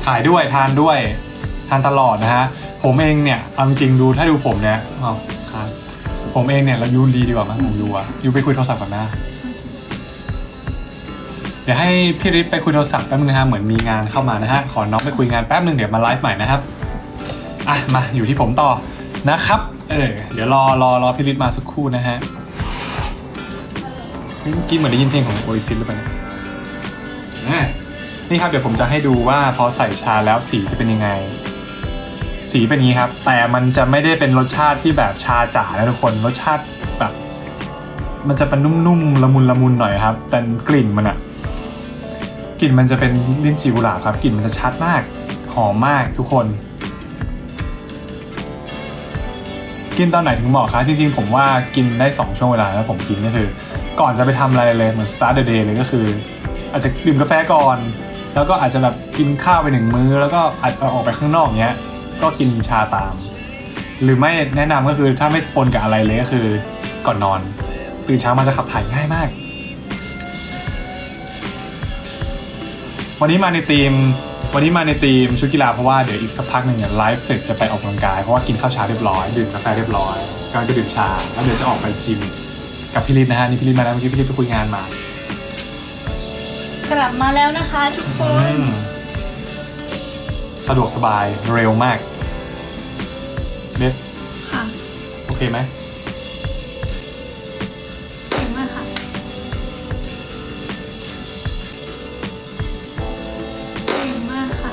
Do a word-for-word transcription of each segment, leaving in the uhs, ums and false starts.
ถ่ายด้วยทานด้วยทานตลอดนะฮะผมเองเนี่ยเอาจริงดูถ้าดูผมเนี่ยอ๋อครับผมเองเนี่ยเรายูรีดีกว่ามั้งผมยูอะยูไปคุยโทรศัพท์ก่อนนะเดี๋ยวให้พี่ฤทธิ์ไปคุยโทรศัพท์แป๊บนึงนะฮะเหมือนมีงานเข้ามานะฮะขอน้องไปคุยงานแป๊บนึงเดี๋ยวมาไลฟ์ใหม่นะครับอ่ะมาอยู่ที่ผมต่อนะครับเออเดี๋ยวรอรอรอพี่ฤทธิ์มาสักครู่นะฮะเมื่อกี้เหมือนได้ยินเพลงของโออิซิสหรือเปล่านี่ครับเดี๋ยวผมจะให้ดูว่าพอใส่ชาแล้วสีจะเป็นยังไงสีเป็นอย่างนี้ครับแต่มันจะไม่ได้เป็นรสชาติที่แบบชาจ๋านะทุกคนรสชาติแบบมันจะเป็นนุ่มๆละมุนละมุนหน่อยครับแต่กลิ่นมันอะกลิ่นมันจะเป็นลิ้นจี่กุหลาบครับกลิ่นมันจะชัดมากหอมมากทุกคนกินตอนไหนถึงเหมาะคะจริงๆผมว่ากินได้สองช่วงเวลาแล้วผมกินก็คือก่อนจะไปทำอะไรเลยเหมือน start the day เลยก็คืออาจจะดื่มกาแฟก่อนแล้วก็อาจจะแบบกินข้าวไปหนึ่งมื้อแล้วก็อาจจะออกไปข้างนอกเนี้ยก็กินชาตามหรือไม่แนะนำก็คือถ้าไม่ปนกับอะไรเลยก็คือก่อนนอนตื่นเช้ามาจะขับถ่ายง่ายมากวันนี้มาในทีมวันนี้มาในทีมชุดกีฬาเพราะว่าเดี๋ยวอีกสักพักหนึ่งเนี่ยไลฟ์เสร็จจะไปออกกำลังกายเพราะว่ากินข้าวเช้าเรียบร้อยดื่มกาแฟเรียบร้อยกำลังจะดื่มชาแล้วเดี๋ยวจะออกไปจิมกับพี่ฤทธิ์นะฮะนี่พี่ฤทธิ์มาแล้วเมื่อกี้พี่ฤทธิ์ไปคุยงานมากลับมาแล้วนะคะทุกคนสะดวกสบายเร็วมากเด็ดค่ะโอเคไหมเก่งมากค่ะเก่งมากค่ะ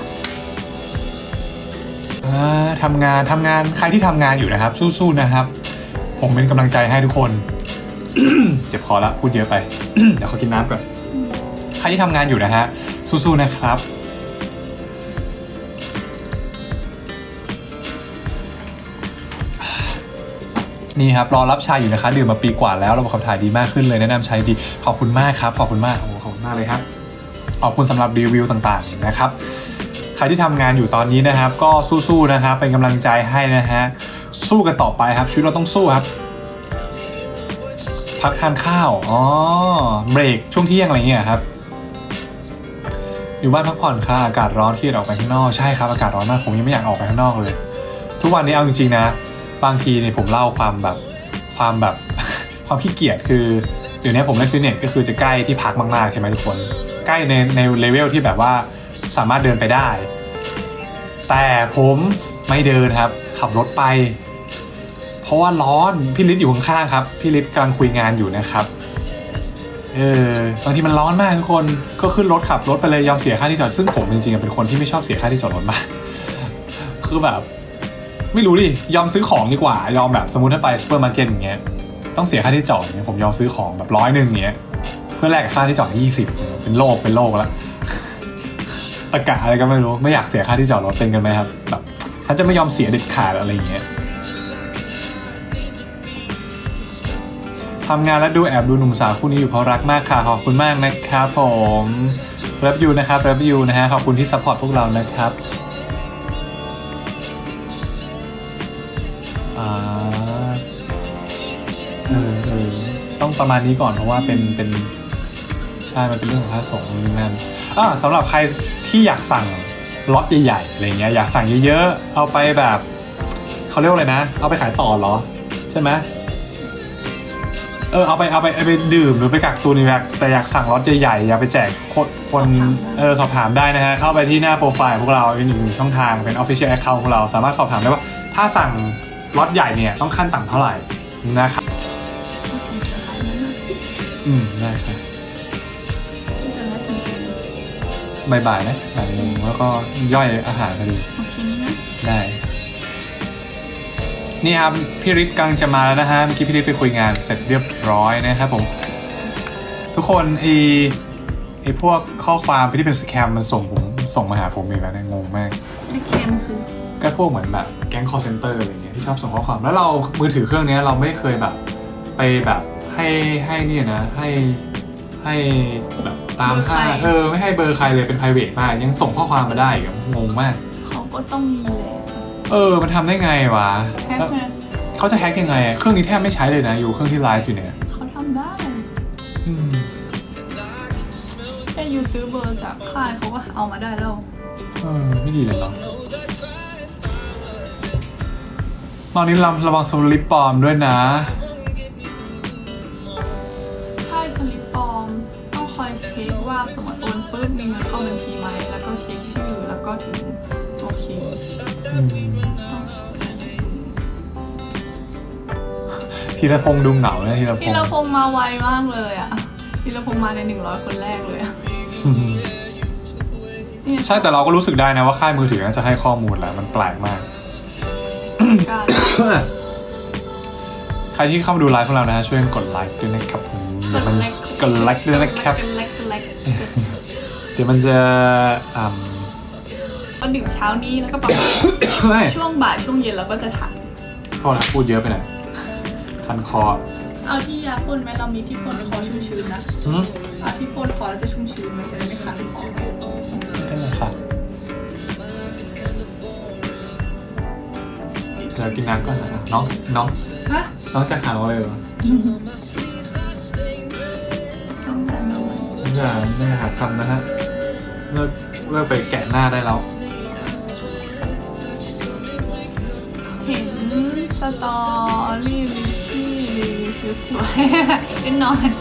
ทำงานทำงานใครที่ทำงานอยู่นะครับสู้ๆนะครับผมเป็นกำลังใจให้ทุกคน เจ็บคอแล้วพูดเยอะไป เดี๋ยวขอกินน้ำก่อนใครที่ทำงานอยู่นะฮะสู้ๆนะครับนี่ครับรอรับชาอยู่นะคะดื่มมาปีกว่าแล้วระบบขับถ่ายดีมากขึ้นเลยแนะนำใช้ดีขอบคุณมากครับขอบคุณมากโอ้ขอบคุณมากเลยครับขอบคุณสำหรับรีวิวต่างๆนะครับใครที่ทำงานอยู่ตอนนี้นะครับก็สู้ๆนะครับเป็นกำลังใจให้นะฮะสู้กันต่อไปครับชีวิตเราต้องสู้ครับพักทานข้าวอ๋อเบรกช่วงเที่ยงอะไรเงี้ยครับอยู่บ้านพักผ่อนค่ะอากาศร้อนที่ออกไปข้างนอกใช่ครับอากาศร้อนมากผมยังไม่อยากออกไปข้างนอกเลยทุกวันนี้เอาจริงๆนะบางทีเนี่ยผมเล่าความแบบความแบบ ความขี้เกียจคือเดี๋ยวนี้ผมเล่นฟิตเนสก็คือจะใกล้ที่พักมากๆใช่ไหมทุกคนใกล้ในในเลเวลที่แบบว่าสามารถเดินไปได้แต่ผมไม่เดินครับขับรถไปเพราะว่าร้อนพี่ฤทธิ์อยู่ข้างๆครับพี่ฤทธิ์กำลังคุยงานอยู่นะครับเออบางทีมันร้อนมากทุกคนก็ขึ้นรถขับรถไปเลยยอมเสียค่าที่จอดซึ่งผมจริงๆเป็นคนที่ไม่ชอบเสียค่าที่จอดรถมากคือแบบไม่รู้ดิยอมซื้อของดีกว่ายอมแบบสมมุติถ้าไปซูเปอร์มาร์เก็ตอย่างเงี้ยต้องเสียค่าที่จอดเนี่ยผมยอมซื้อของแบบร้อยหนึ่งเงี้ยเพื่อแลกกับค่าที่จอดยี่สิบเป็นโลกเป็นโลกแล้วตะกะอะไรก็ไม่รู้ไม่อยากเสียค่าที่จอดรถเป็นกันไหมครับแบบฉันจะไม่ยอมเสียเด็ดขาดอะไรอย่างเงี้ยทำงานแล้วดูแอบดูหนุ่มสาวคู่นี้อยู่เพราะรักมากค่ะขอบคุณมากนะครับผมเลิฟยูนะครับเลิฟยูนะฮะขอบคุณที่ซัพพอร์ตพวกเรานะครับอ่าเออเออต้องประมาณนี้ก่อนเพราะว่าเป็นเป็นใช่มันเป็นเรื่องของค่าส่งนี่นั่นอ่าสำหรับใครที่อยากสั่งล็อตใหญ่ๆอะไรเงี้ยอยากสั่งเยอะๆเอาไปแบบเขาเรียกว่าอะไรนะเอาไปขายต่อเหรอใช่ไหมเออเอาไปเอาไปเอาไปดื่มหรือไปกักตุนแบบแต่อยากสั่งล็อตใหญ่ๆอยากไปแจกคนคนเออสอบถามได้นะฮะเข้าไปที่หน้าโปรไฟล์พวกเราอีกหนึ่งช่องทางเป็น Official Account ของเราสามารถสอบถามได้ว่าถ้าสั่งล็อตใหญ่เนี่ยต้องขั้นต่ำเท่าไหร่นะครับอืมได้ครับบ่ายๆนะบ่ายโมงแล้วก็ย่อยอาหารพอดีโอเคนี้นะได้นี่ครับพี่ฤทธิ์กำลังจะมาแล้วนะฮะเมื่อกี้พี่ฤทธิ์ไปคุยงานเสร็จเรียบร้อยนะครับผมทุกคนไอไอพวกข้อความที่เป็นสแคมมันส่งผมส่งมาหาผมอีกแล้วเนี่ยงงมากสแคมคือก็พวกเหมือนแบบแก๊ง call center อะไรเงี้ยที่ชอบส่งข้อความแล้วเรามือถือเครื่องนี้เราไม่เคยแบบไปแบบให้ให้นี่นะให้ให้แบบตามค่าเออไม่ให้เบอร์ใครเลยเป็น private มากยังส่งข้อความมาได้อีกงงมากเขาก็ต้องมีเลยเออมันทำได้ไงวะเขาจะแฮกยังไงเครื่องนี้แทบไม่ใช้เลยนะอยู่เครื่องที่ไลฟ์อยู่เนี่ยเขาทำได้แค่ยูซื้อเบอร์จากค่ายเขาก็เอามาได้แล้วเออไม่ดีเลยเนาะตอนนี้ระระวังสลิปปลอมด้วยนะใช่สลิปปลอมต้องคอยเช็คว่าสมมติโอนปุ๊บมีเงินเข้าบัญชีไหมแล้วก็เช็คชื่อแล้วก็ถึงโอเคธีรพงษ์ดูเหงาเลยธีรพงษ์ธีรพงษ์มาไวมากเลยอ่ะธีรพงษ์มาในหนึ่งร้อยคนแรกเลยอ่ะใช่แต่เราก็รู้สึกได้นะว่าค่ายมือถือน่าจะให้ข้อมูลแล้วมันแปลกมากใครที่เข้ามาดูไลฟ์ของเรานะฮะช่วยกดไลค์ด้วยนะครับเดี๋ยวมันกดไลค์ด้วยนะครับเดี๋ยวมันจะอ่าก็ดื่มเช้านี้แล้วก็ประมาณช่วงบ่ายช่วงเย็นเราก็จะถ่ายโทษนะพูดเยอะไปหน่อยคันคอเอาที่ยาพ่นไหมเรามีที่พ่นคอชุ่มชื้นนะเอาที่พ่นคอแล้วจะชุ่มชื้นมันจะได้ไม่คันคอได้เลยค่ะเดี๋ยวกินน้ำก่อนนะน้องน้องน้องจะหาอะไรเหรออย่าไม่หาทำนะฮะเลิกเลิกไปแกะหน้าได้แล้วเห็นสตอรี่ลิชี่รีวิวชุดสวยชุดนอน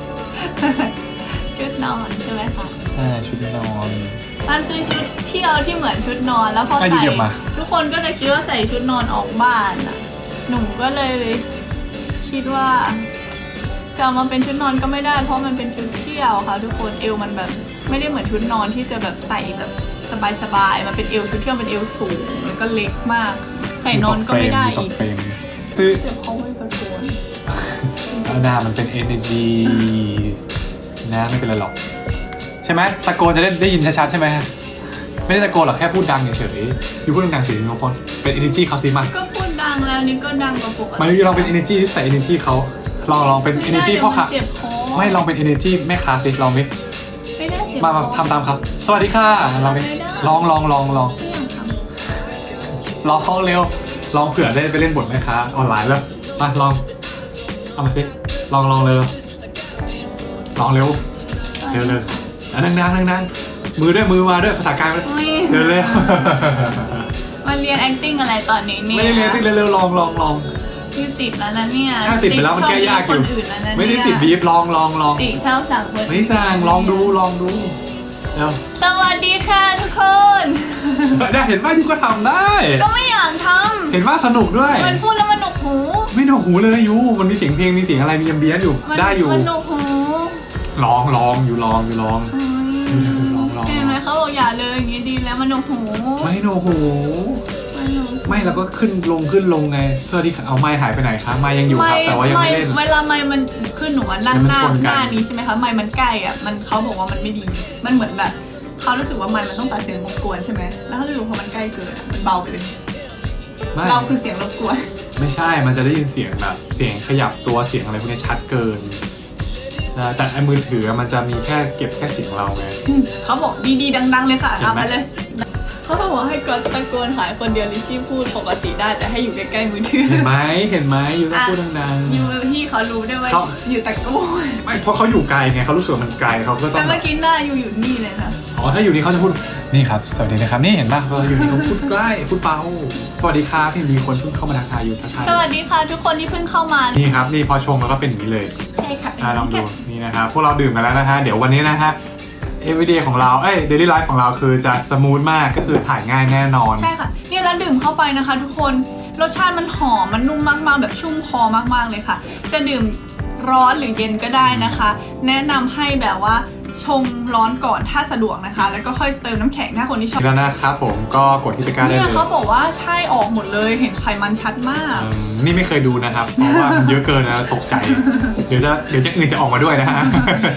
ชุดนอนใช่ไหมคะใช่ชุดนอนมันคือชุดเที่ยวที่เหมือนชุดนอนแล้วพอใส่ทุกคนก็จะคิดว่าใส่ชุดนอนออกบ้านอ่ะหนูก็เลยคิดว่าจะมาเป็นชุดนอนก็ไม่ได้เพราะมันเป็นชุดเที่ยวค่ะทุกคนเอวมันแบบไม่ได้เหมือนชุดนอนที่จะแบบใส่แบบสบายๆมันเป็นเอวชุดเที่ยวเป็นเอวสูงแล้วก็เล็กมากใส่นอนก็ไม่ได้อีกซื้อเจ็บเขาไม่ตะโกนหน้ามันเป็น energy นะไม่เป็นไรหรอกใช่ไหมตะโกนจะได้ได้ยินชัดๆใช่ไหมไม่ได้ตะโกนหรอกแค่พูดดังเฉยๆอยู่พูดดังเฉยๆทุกคนเป็น energy เขาซิมาก็พูดดังแล้วนี่ก็ดังกว่าปกติมันลองเป็น energy ที่ใส่ energy เขาลองลองเป็น energy พ่อค้าไม่ลองเป็น energy แม่ค้าสิลองดิมามาทำตามครับสวัสดีค่ะลองดิลองลองลองลองลองเขาเร็วลองเผื่อได้ไปเล่นบทแม่ค้าออนไลน์แล้วมาลองเอามาสิลองลองเลยลองเร็วเร็วเลยนั่งนั่งนั่งนั่งมือด้วยมือมาด้วยภาษากลางเร็วเร็วมาเรียน acting อะไรตอนนี้เนี่ยไม่ได้เรียน acting เร็วๆลองลองลองคือติดแล้วนะเนี่ยใช่ติดไปแล้วมันแก้ยากอยู่ไม่ได้ติดบีฟลองลองลองติดเช่าสั่งคนไม่สั่งลองดูลองดูเร็วสวัสดีค่ะทุกคนได้เห็นว่ายูก็ทำได้ก็ไม่อยากทำเห็นว่าสนุกด้วยมันพูดแล้วมันหนวกหูไม่หนวกหูเลยยูมันมีเสียงเพลงมีเสียงอะไรมีแอมเบียนอยู่ได้อยู่มันหนวกหูลองลองอยู่ลองอยู่ลองลองลองเห็นไหมเขาบอกอย่าเลยอย่างนี้ดีแล้วมันหนวกหูไม่หนวกหูไม่แล้วก็ขึ้นลงขึ้นลงไงสวัสดีค่ะเอาไม้หายไปไหนคะไม้ยังอยู่ครับแต่ว่ายังไม่เล่นเวลาไม้มันขึ้นหนูนั่งหน้าหน้านี้ใช่ไหมคะไม้มันใกล้อ่ะมันเขาบอกว่ามันไม่ดีมันเหมือนแบบเขารู้สึกว่าไม้มันต้องตัดเสียงรบกวนใช่ไหมแล้วเขารู้สึกพอมันใกล้เกินมันเบาไปเลยเบาคือเสียงรบกวนไม่ใช่มันจะได้ยินเสียงแบบเสียงขยับตัวเสียงอะไรพวกนี้ชัดเกินใช่แต่ไอ้มือถือมันจะมีแค่เก็บแค่เสียงเราไงเขาบอกดีๆดังๆเลยค่ะเอาไปเลยเขาบอกให้กดตะโกนหายคนเดียวลิชี่พูดปกติได้แต่ให้อยู่ใกล้ๆมือถือเห็นไหมเห็นไหมอยู่ต้องพูดดังๆอยู่พี่เขารู้ได้ว่าอยู่ตะโกนไม่เพราะเขาอยู่ไกลไงเขารู้สึกมันไกลเขาก็ต้องแต่เมื่อกี้หน้าอยู่อยู่นี่เลยค่ะอ๋อถ้าอยู่นี่เขาจะพูดนี่ครับสวัสดีนะครับนี่เห็นป่ะเขาอยู่นี่เขาพูดใกล้พูดเบาสวัสดีครับที่มีคนเพิ่งเข้ามาทักทายอยู่ทักทายสวัสดีค่ะทุกคนที่เพิ่งเข้ามานี่ครับนี่พอชมแล้วก็เป็นอย่างนี้เลยใช่ค่ะลองดูนี่นะครับพวกเราดื่มกันแล้วนะฮะเดี๋ยววันนี้นะฮะeveryday ของเราเอ้ย daily life ของเราคือจะสมูทมากก็คือถ่ายง่ายแน่นอนใช่ค่ะนี่แล้วดื่มเข้าไปนะคะทุกคนรสชาติมันหอมมันนุ่มมากๆแบบชุ่มคอมากๆเลยค่ะจะดื่มร้อนหรือเย็นก็ได้นะคะแนะนำให้แบบว่าชงร้อนก่อนถ้าสะดวกนะคะแล้วก็ค่อยเติมน้ำแข็งถ้าคนที่ชอบแล้วนะครับผมก็กดที่ตะกร้าได้เลยเนี่ยเขาบอกว่าใช่ออกหมดเลยเห็นไขมันชัดมากนี่ไม่เคยดูนะครับเพราะว่ามันเยอะเกินนะตกใจเดี๋ยวจะเดี๋ยวจะอื่นจะออกมาด้วยนะฮะ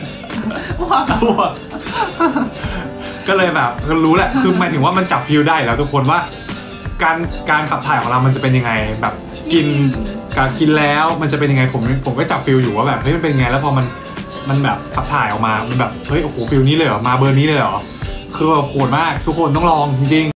ก็เลยแบบรู้แหละคือหมายถึงว่ามันจับฟิลได้แล้วทุกคนว่าการการขับถ่ายของเรามันจะเป็นยังไงแบบกินการกินแล้วมันจะเป็นยังไงผมผมก็จับฟิลอยู่ว่าแบบเฮ้ยมันเป็นยังไงแล้วพอมันมันแบบขับถ่ายออกมามันแบบเฮ้ยโอ้โหฟิลนี้เลยเหรอมาเบอร์นี้เลยเหรอคือแบบโหดมากทุกคนต้องลองจริง